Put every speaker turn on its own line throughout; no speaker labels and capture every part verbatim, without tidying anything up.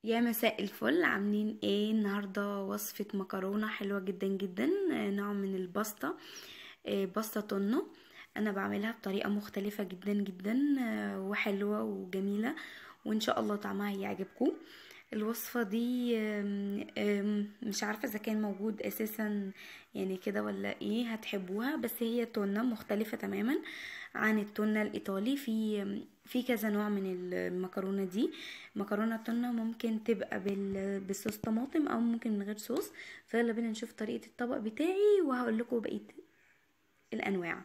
يا مساء الفل، عاملين ايه؟ النهارده وصفة مكرونة حلوة جدا جدا، آه، نوع من الباستا. آه، باستا تونة. انا بعملها بطريقة مختلفة جدا جدا، آه، وحلوة وجميلة، وان شاء الله طعمها يعجبكم. الوصفة دي آم، آم، مش عارفة اذا كان موجود اساسا يعني كده ولا ايه، هتحبوها. بس هي تونة مختلفة تماما عن التونة الايطالي. في في كذا نوع من المكرونة دي. مكرونة تونة ممكن تبقى بال... بالصوص طماطم او ممكن من غير صوص. فيلا بينا نشوف طريقة الطبق بتاعي وهقول لكم بقية الانواع.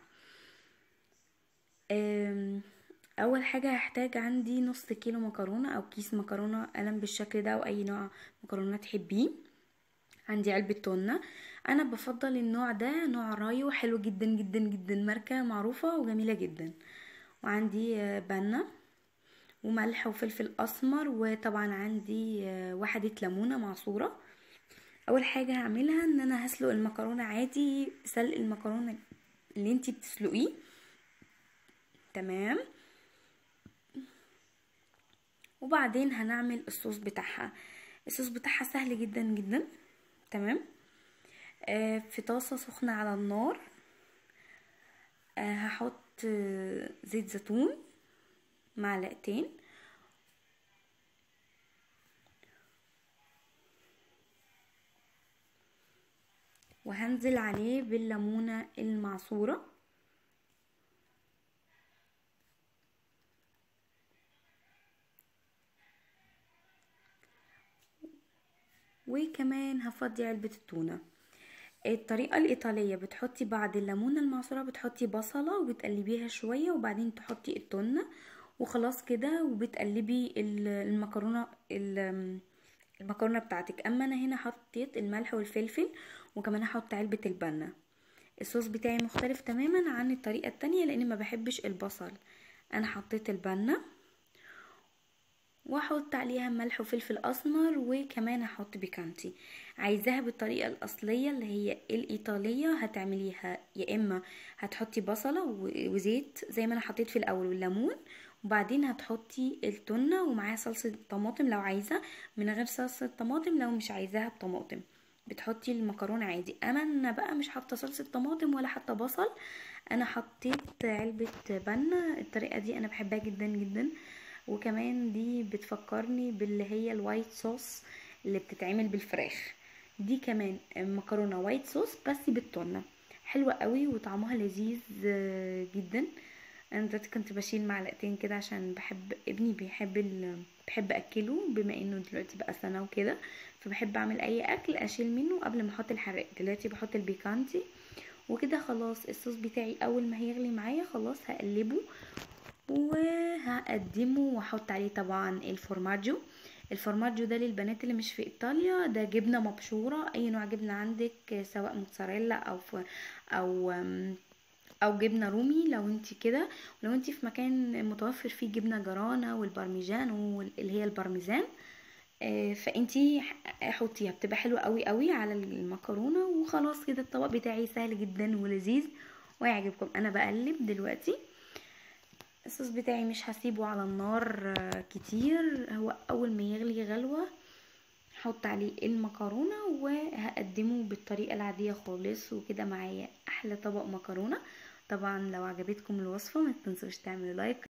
أم، اول حاجة هحتاج عندي نص كيلو مكرونة او كيس مكرونة قلم بالشكل ده او اي نوع مكرونة تحبيه. عندي علبة تونة. انا بفضل النوع ده، نوع رايو حلو جدا جدا جدا، ماركة معروفة وجميلة جدا. وعندي آه، بنة وملح وفلفل اسمر، وطبعا عندي آه، وحدة ليمونة معصورة. اول حاجة هعملها ان انا هسلق المكرونة عادي، سلق المكرونة اللي انتي بتسلقيه. تمام. وبعدين هنعمل الصوص بتاعها. الصوص بتاعها سهل جدا جدا. تمام. آه في طاسة سخنة على النار، آه هحط آه زيت زيتون معلقتين، وهنزل عليه بالليمونة المعصورة، وكمان هفضي علبة التونة. الطريقة الإيطالية بتحطي بعد الليمونة المعصورة بتحطي بصلة وبتقلبيها شوية، وبعدين تحطي التونة وخلاص كده، وبتقلبي ال- المكرونة ال- المكرونة بتاعتك. اما انا هنا حطيت الملح والفلفل، وكمان هحط علبة البنة. الصوص بتاعي مختلف تماما عن الطريقة التانية لان ما بحبش البصل. انا حطيت البنة واحط عليها ملح وفلفل اسمر، وكمان احط بيكانتي. عايزاها بالطريقه الاصليه اللي هي الايطاليه، هتعمليها يا اما هتحطي بصله وزيت زي ما انا حطيت في الاول والليمون، وبعدين هتحطي التونه ومعاها صلصه طماطم لو عايزه، من غير صلصه طماطم لو مش عايزاها بطماطم. بتحطي المكرونه عادي. اما انا بقى مش حاطه صلصه طماطم ولا حاطه بصل، انا حطيت علبه بنه. الطريقه دي انا بحبها جدا جدا. وكمان دي بتفكرني باللي هي الوايت صوص اللي بتتعمل بالفراخ. دي كمان مكرونه وايت صوص بس بالتونه، حلوه قوي وطعمها لذيذ آه، جدا. انا دلوقتي كنت بشيل معلقتين كده عشان بحب ابني بيحب ال... بحب اكله بما انه دلوقتي بقى سنه وكده، فبحب اعمل اي اكل اشيل منه قبل ما احط الحراق. دلوقتي بحط البيكانتي وكده خلاص. الصوص بتاعي اول ما هيغلي معايا خلاص هقلبه وهقدمه، واحط عليه طبعا الفورماجو. الفورماجو ده للبنات اللي مش في ايطاليا، ده جبنه مبشوره، اي نوع جبنه عندك سواء موتزاريلا او ف... او او جبنه رومي لو انت كده. ولو انت في مكان متوفر فيه جبنه جرانا والبارميجان اللي هي البارميزان، آه، فانتي حطيها بتبقى حلوه قوي قوي على المكرونه. وخلاص كده الطبق بتاعي سهل جدا ولذيذ ويعجبكم. انا بقلب دلوقتي. الصوص بتاعي مش هسيبه على النار آه، كتير. هو اول ما يغلي غلوة هحط عليه المكرونة وهقدمه بالطريقة العادية خالص، وكده معايا احلى طبق مكرونة. طبعا لو عجبتكم الوصفة ما تنسوش تعملوا لايك.